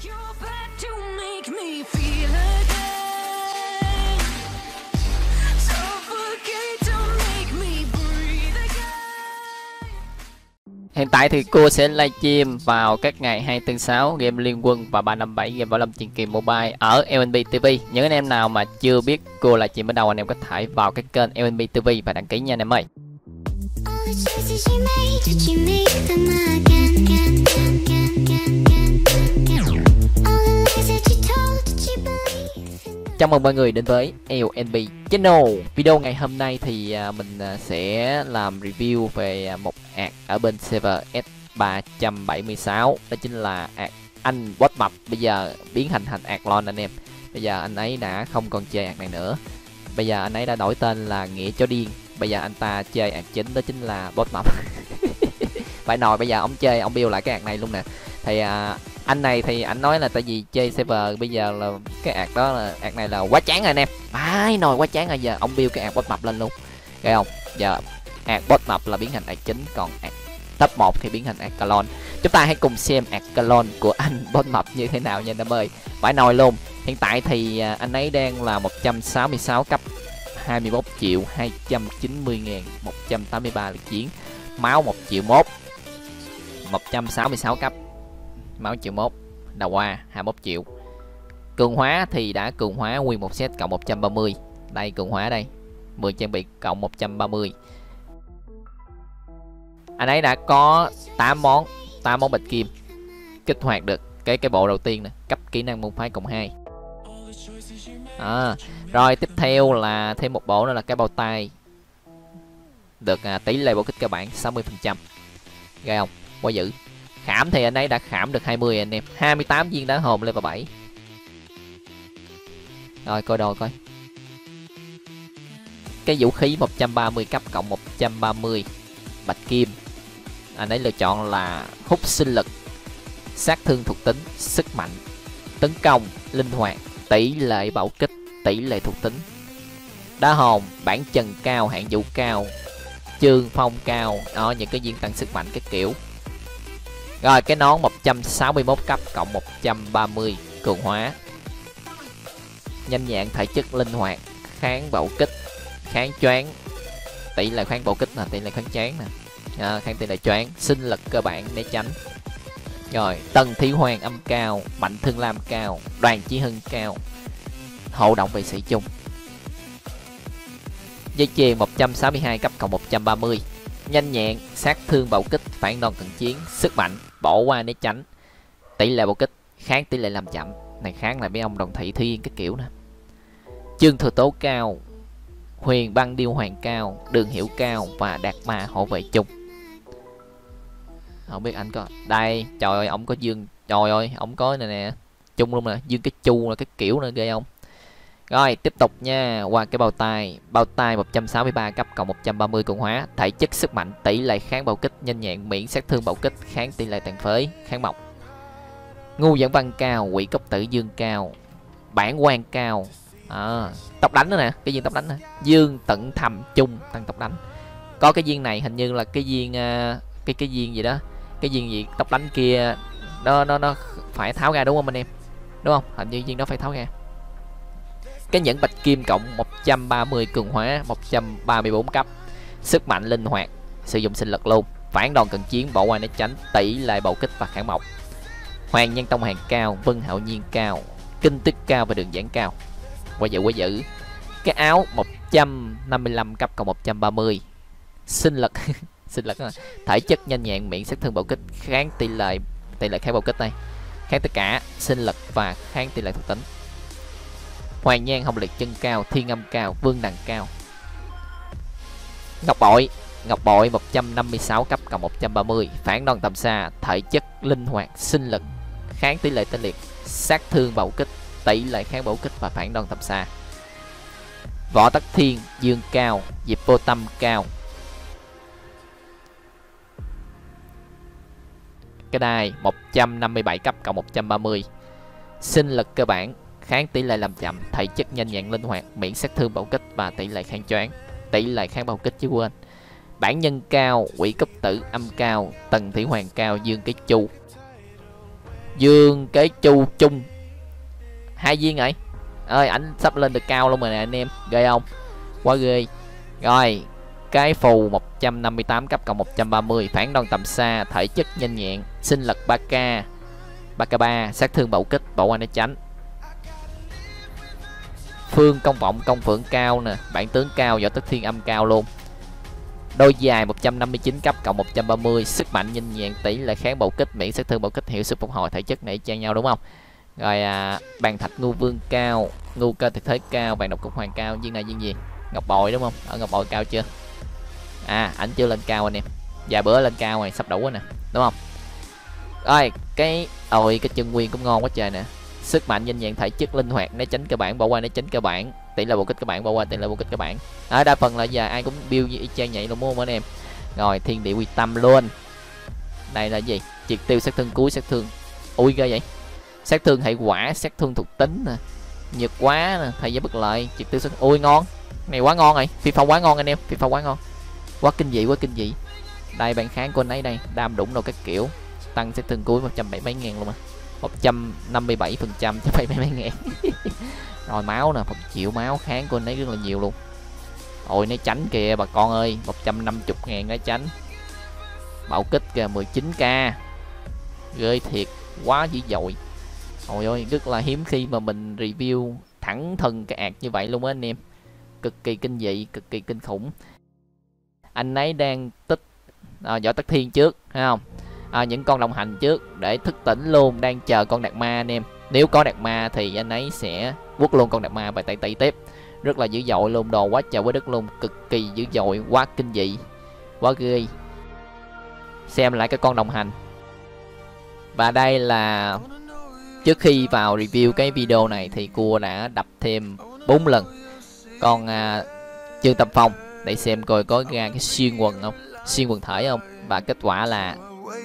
Hiện tại thì Cua sẽ livestream vào các ngày 246 game Liên Quân và 357 game Võ Lâm Truyền Kỳ Mobile ở LNB TV. Những anh em nào mà chưa biết Cua livestream ở đâu, anh em có thể vào cái kênh LNB TV và đăng ký nha anh em ơi. Chào mừng mọi người đến với LNB Channel. Video ngày hôm nay thì mình sẽ làm review về một ạc ở bên server S376. Đó chính là ạc anh Boss Mập. Bây giờ biến thành ạc lon anh em. Bây giờ anh ấy đã không còn chơi ạc này nữa. Bây giờ anh ấy đã đổi tên là Nghĩa Chó Điên. Bây giờ anh ta chơi ạc chính, đó chính là Boss Mập. Phải nói bây giờ ông chơi, ông build lại cái ạc này luôn nè. Thì anh này thì anh nói là tại vì chơi server bây giờ là cái ạc đó là ạc này là quá chán rồi anh em. Phải nồi quá chán rồi, giờ ông build cái ạc Boss Mập lên luôn. Thấy không? Giờ ạc Boss Mập là biến thành ạc chính, còn ạc top 1 thì biến thành ạc clone. Chúng ta hãy cùng xem ạc clone của anh Boss Mập như thế nào nha anh em ơi. Phải nồi luôn. Hiện tại thì anh ấy đang là 166 cấp, 21 triệu 290 ngàn 183 lực chiến, máu 1 triệu 1, 166 cấp, máu 1 triệu 1, đầu qua 21 triệu. Cường hóa thì đã cường hóa nguyên một set cộng 130. Đây cường hóa đây, 10 trang bị cộng 130. Anh ấy đã có 8 món bạch kim. Kích hoạt được cái bộ đầu tiên nè, cấp kỹ năng môn phái cộng 2. Rồi tiếp theo là thêm một bộ nữa là cái bao tay. Được tỷ lệ bổ kích cơ bản 60%. Ghê không? Quá dữ. Khảm thì anh ấy đã khảm được 20 anh em, 28 viên đá hồn level 7. Rồi coi đồ coi. Cái vũ khí 130 cấp cộng 130 bạch kim. Anh ấy lựa chọn là hút sinh lực, sát thương thuộc tính, sức mạnh, tấn công, linh hoạt, tỷ lệ bảo kích, tỷ lệ thuộc tính, đá hồn, bản trần cao, hạn vụ cao, trường phong cao. Đó, những cái viên tăng sức mạnh cái kiểu. Rồi cái nón 161 cấp cộng 130 cường hóa. Nhanh nhẹn, thể chất, linh hoạt, kháng bạo kích, kháng choáng, tỷ lệ kháng bạo kích là tỷ lệ kháng choáng nè, kháng tỷ lệ choáng, sinh lực cơ bản né tránh. Rồi tần thủy hoàng âm cao, mạnh thương lam cao, đoàn chí hưng cao, hộ động vệ sĩ chung. Dây chuyền 162 cấp cộng 130. Nhanh nhẹn, sát thương bạo kích, phản đòn cận chiến, sức mạnh, bỏ qua né tránh, tỷ lệ bạo kích, kháng tỷ lệ làm chậm. Này kháng lại mấy ông đồng thị thiên cái kiểu nè. Chương thừa tố cao, huyền băng điêu hoàng cao, đường hiểu cao và đạt ma hộ vệ chung. Không biết anh có đây, trời ơi ổng có dương, trời ơi ổng có này nè chung luôn nè, dương cái chu là cái kiểu nữa, ghê không? Rồi tiếp tục nha, qua cái bao tay 163 cấp cộng 130 cường hóa, thể chất, sức mạnh, tỷ lệ kháng bạo kích, nhanh nhẹn, miễn sát thương bạo kích, kháng tỷ lệ tàn phế, kháng mộc. Ngu dẫn văn cao, quỷ cốc tử dương cao, bản quan cao, tốc đánh nữa nè, cái viên tốc đánh nè, dương tận thầm chung tăng tốc đánh. Có cái viên này hình như là cái viên cái viên gì đó, cái viên gì tốc đánh kia nó phải tháo ra đúng không anh em, đúng không? Hình như viên đó phải tháo ra. Cái nhẫn bạch kim cộng 130 cường hóa, 134 cấp, sức mạnh, linh hoạt, sử dụng sinh lực luôn, phản đòn cận chiến, bỏ qua né tránh, tỷ lệ bạo kích và kháng mộc. Hoàng nhân tông hàng cao, vân hạo nhiên cao, kinh tức cao và đường giảng cao. Quá dữ. Cái áo 155 cấp cộng 130, sinh lực sinh lực đó, thể chất, nhanh nhẹn, miễn sát thương bạo kích, kháng tỷ lệ kháng bạo kích đây, kháng tất cả, sinh lực và kháng tỷ lệ thuộc tính. Hoàng nhan hồng liệt chân cao, thiên âm cao, vương đằng cao. Ngọc bội 156 cấp cộng 130, phản đòn tầm xa, thể chất, linh hoạt, sinh lực, kháng tỷ lệ tê liệt, sát thương bạo kích, tỷ lệ kháng bạo kích và phản đòn tầm xa. Võ tắc thiên dương cao, diệp vô tâm cao. Cái đai 157 cấp cộng 130, sinh lực cơ bản, kháng tỷ lệ làm chậm, thể chất, nhanh nhẹn, linh hoạt, miễn sát thương bạo kích và tỷ lệ kháng choáng, tỷ lệ kháng bạo kích chứ quên. Bản nhân cao, quỷ cấp tử âm cao, tần thủy hoàng cao, dương cái chu. Dương cái chu chung 2 viên ấy ơi, ảnh sắp lên được cao luôn rồi nè anh em, ghê không, quá ghê. Rồi cái phù 158 cấp cộng 130, phản đòn tầm xa, thể chất nhanh nhẹn, sinh lực 3k 3k3, sát thương bạo kích, bỏ qua để tránh. Phương công vọng công phượng cao nè, bản tướng cao, võ tức thiên âm cao luôn. Đôi dài 159 cấp cộng 130, sức mạnh nhanh nhẹn, tỷ lệ kháng bạo kích, miễn sát thương bạo kích, hiệu suất phục hồi, thể chất này trang nhau đúng không? Rồi bàn thạch ngu vương cao, ngu cơ thực thế cao, bàn độc cục hoàng cao. Viên này viên gì? Ngọc bội đúng không? Ở ngọc bội cao chưa? Ảnh chưa lên cao anh em, vài bữa lên cao rồi, sắp đủ rồi nè đúng không? Rồi cái cái chân nguyên cũng ngon quá trời nè. Sức mạnh nhanh nhẹn, thể chất linh hoạt, né tránh cơ bản, bỏ qua né tránh cơ bản, tỷ lệ bạo kích cơ bản, bỏ qua tỷ lệ bạo kích cơ bản. Đa phần là giờ ai cũng build như y chang vậy luôn đúng không anh em? Rồi thiên địa quy tâm luôn. Đây là gì? Triệt tiêu sát thương cuối, sát thương ui ghê vậy, sát thương hệ quả, sát thương thuộc tính nè, nhược quá nè, thời gian bất lợi, triệt tiêu sát. Ui ngon, này quá ngon rồi, phi phong quá ngon anh em, phi phong quá ngon, quá kinh dị, quá kinh dị. Đây bàn kháng của anh ấy đây, đam đụng đâu các kiểu, tăng sát thương cuối 170 mấy ngàn luôn mà, 157% cho 70 mấy ngàn. Rồi máu nè, 1 triệu máu, kháng của anh ấy rất là nhiều luôn. Ôi né tránh kìa bà con ơi, 150 ngàn né tránh, bạo kích kìa 19k, ghê thiệt, quá dữ dội. Ôi ơi, rất là hiếm khi mà mình review thẳng thừng cái ạt như vậy luôn á anh em, cực kỳ kinh dị, cực kỳ kinh khủng. Anh ấy đang tích võ tắc thiên trước thấy không, những con đồng hành trước để thức tỉnh luôn, đang chờ con đạt ma anh em. Nếu có đạt ma thì anh ấy sẽ quất luôn con đạt ma bài tay tỷ tiếp, rất là dữ dội luôn, đồ quá trời quá đất luôn, cực kỳ dữ dội, quá kinh dị, quá ghê. Xem lại cái con đồng hành. Và đây là trước khi vào review cái video này thì cua đã đập thêm 4 lần con Trương Tâm Phong để xem coi có ra cái xuyên quần không, xuyên quần thể không, và kết quả là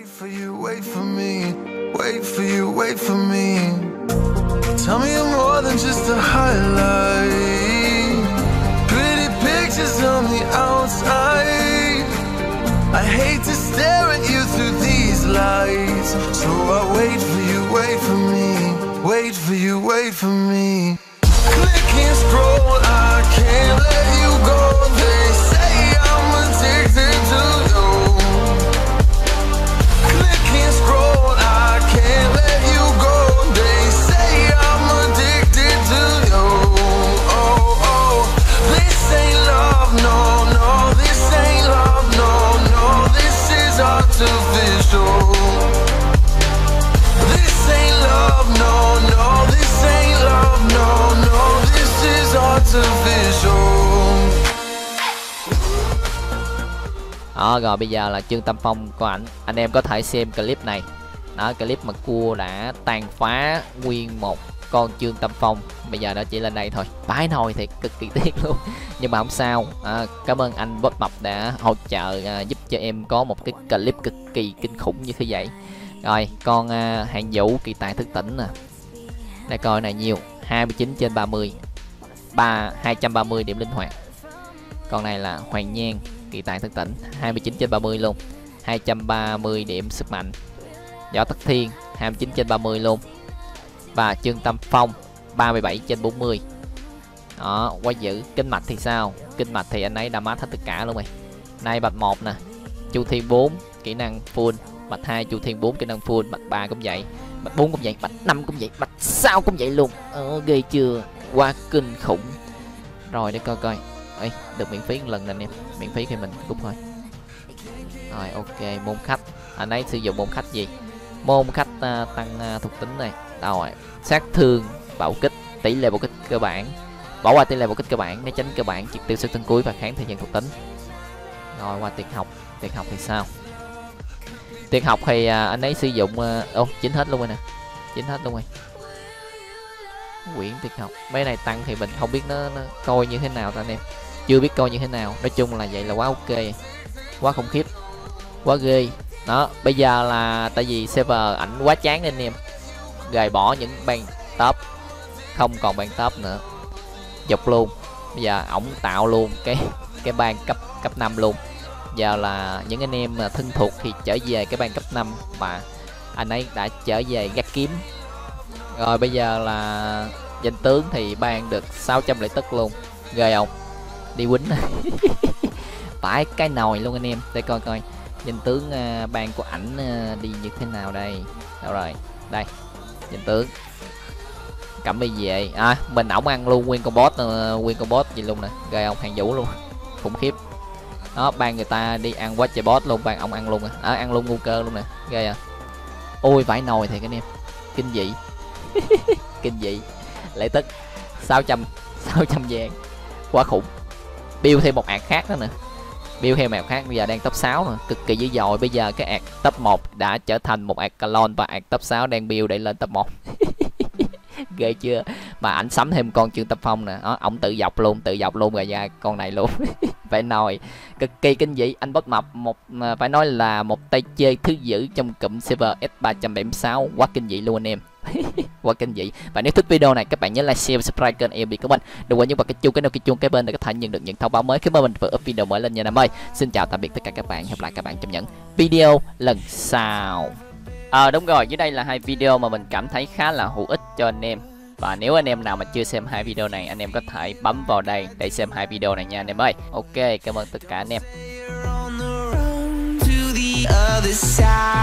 I hate to stare at you through these lights, so I wait for you, wait for me, wait for you, wait for me. Click and scroll, I can't let you go. They say I'm addicted to you. Click and scroll, I can't let you go. They say I'm addicted to you. Oh, oh, this ain't love, no, no, this ain't love, no, no, this is artificial. This ain't love, no, no, this ain't love, no, no, this is artificial. Rồi bây giờ là Trương Tâm Phong của anh em có thể xem clip này. Đó, clip mà cua đã tàn phá nguyên một con Trương Tâm Phong. Bây giờ nó chỉ lên đây thôi, bái nồi thì cực kỳ tiếc luôn, nhưng mà không sao. Cảm ơn anh Bot Mập đã hỗ trợ giúp cho em có một cái clip cực kỳ kinh khủng như thế vậy. Rồi con hạng vũ kỳ tài thức tỉnh nè, đây coi này nhiều, 29/30, 230 điểm linh hoạt. Con này là Hoàng Nhan kỳ tài thức tỉnh, 29/30 luôn, 230 điểm sức mạnh. Võ Tắc Thiên 29/30 luôn. Và Trương Tâm Phong 37/40. Đó, quá dữ. Kinh mạch thì sao? Kinh mạch thì anh ấy đã mát hết tất cả luôn rồi. Nay bạch 1 nè, Chu Thiên 4 kỹ năng full, bạch 2 Chu Thiên 4 kỹ năng full, bạch 3 cũng vậy, bạch 4 cũng vậy, bạch 5 cũng vậy, bạch 6 cũng vậy luôn. Ghê chưa? Quá kinh khủng. Rồi để coi coi. Ê, được miễn phí một lần nè anh em, miễn phí khi mình cúp thôi. Rồi ok, môn khách. Anh ấy sử dụng môn khách gì? Môn khách tăng thuộc tính này. Đâu rồi? Sát thương, bạo kích, tỷ lệ bạo kích cơ bản, bỏ qua tỷ lệ bạo kích cơ bản, né tránh cơ bản, triệt tiêu sát thương cuối và kháng thời gian thuộc tính. Rồi qua tuyệt học. Tuyệt học thì sao? Tuyệt học thì anh ấy sử dụng chính hết luôn rồi nè, chính hết luôn rồi. Quyển tuyệt học mấy này tăng thì mình không biết nó coi như thế nào ta anh em, chưa biết coi như thế nào. Nói chung là vậy là quá ok, quá khủng khiếp, quá ghê. Đó, bây giờ là tại vì server ảnh quá chán nên anh em gài bỏ những ban top, không còn ban top nữa, dọc luôn. Bây giờ ổng tạo luôn cái ban cấp 5 luôn. Giờ là những anh em mà thân thuộc thì trở về cái ban cấp 5 mà anh ấy đã trở về gác kiếm. Rồi bây giờ là danh tướng thì ban được 600 lợi tức luôn, ghê không, đi quýnh. Phải cái nồi luôn anh em. Để coi coi danh tướng ban của ảnh đi như thế nào đây. Đâu rồi, đây danh tướng cẩm y về mình ổng ăn luôn nguyên con boss gì luôn nè, ghê không, hàng vũ luôn, khủng khiếp. Đó, ban người ta đi ăn quá trời boss luôn, ban ổng ăn luôn ăn luôn ngu cơ luôn nè, ghê à. Ôi vãi nồi thiệt anh em, kinh dị. Kinh dị. Lệ tức 600 vàng, quá khủng. Build thêm một ạc khác đó nè, build thêm một ạc khác, bây giờ đang top 6 nè, cực kỳ dữ dội. Bây giờ cái ạc top 1 đã trở thành một ạc Calon và ạc top 6 đang build để lên top 1. Ghê chưa. Mà ảnh sắm thêm con Trương Tâm Phong nè, ổng tự dọc luôn rồi ra con này luôn. Phải nói cực kỳ kinh dị. Anh Boss Mập phải nói là một tay chơi thứ dữ trong cụm server S376, quá kinh dị luôn anh em. Quá kinh dị. Và nếu thích video này các bạn nhớ like, share, subscribe kênh em bị của mình. Đừng quên nhấn vào cái chuông, cái bên để có thể nhận được những thông báo mới khi mà mình vừa up video mới lên nha anh em ơi. Xin chào tạm biệt tất cả các bạn, hẹn gặp lại các bạn trong những video lần sau. Đúng rồi, dưới đây là hai video mà mình cảm thấy khá là hữu ích cho anh em. Và nếu anh em nào mà chưa xem hai video này, anh em có thể bấm vào đây để xem hai video này nha anh em ơi. Ok, cảm ơn tất cả anh em.